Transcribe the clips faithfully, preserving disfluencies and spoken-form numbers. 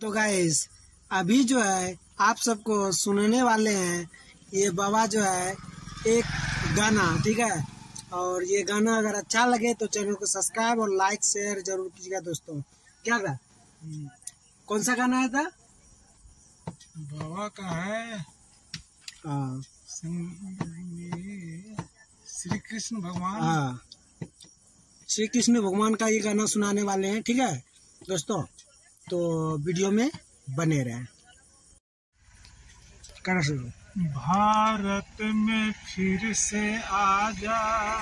तो गाइस अभी जो है आप सबको सुनने वाले हैं ये बाबा जो है एक गाना, ठीक है। और ये गाना अगर अच्छा लगे तो चैनल को सब्सक्राइब और लाइक शेयर जरूर कीजिएगा दोस्तों। क्या था, कौन सा गाना है था? बाबा का है हाँ, श्री कृष्ण भगवान। हाँ, श्री कृष्ण भगवान का ये गाना सुनाने वाले हैं, ठीक है दोस्तों। तो वीडियो में बने रहें। करना शुरू। भारत में फिर से आजा,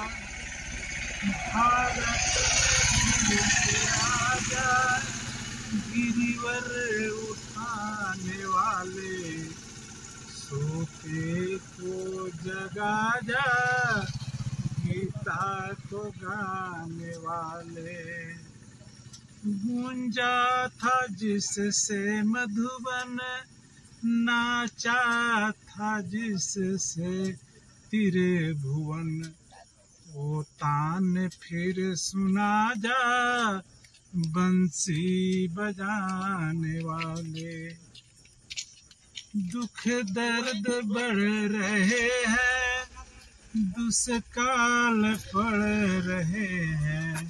भारत में फिर से आजा, गिरिवर उठाने वाले, सोते को जगा जा, गीता को गाने वाले। गूंजा था जिससे मधुबन, नाचा था जिससे तेरे भुवन, वो तान फिर सुना जा, बंसी बजाने वाले। दुख दर्द बढ़ रहे हैं, दुष्काल पड़ रहे हैं,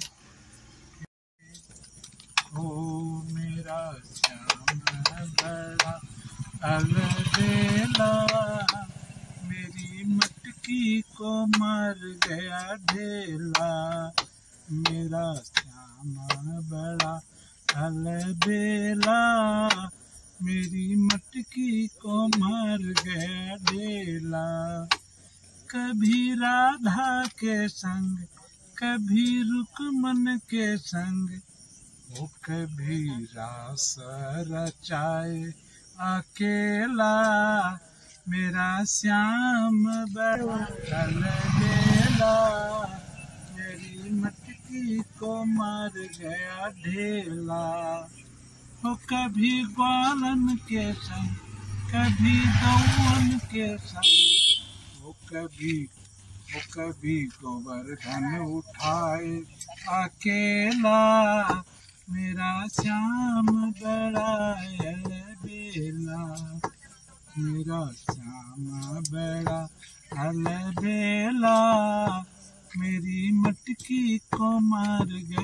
ओ मेरा श्याम बड़ा अलबेला, मेरी मटकी को मर गया ढेला, मेरा श्याम बड़ा अलबेला, मेरी मटकी को मर गया ढेला। कभी राधा के संग, कभी रुकमन के संग, वो कभी रास रचाए अकेला, मेरा श्याम बड़ा अलबेला, मेरी मटकी को मार गया ढेला। वो कभी ग्वालन के संग, कभी गौवन के संग, वो कभी वो कभी गोवर्धन उठाए अकेला, मेरा श्याम बड़ा अलबेला, मेरा श्याम बड़ा अलबेला, मेरी मटकी को मार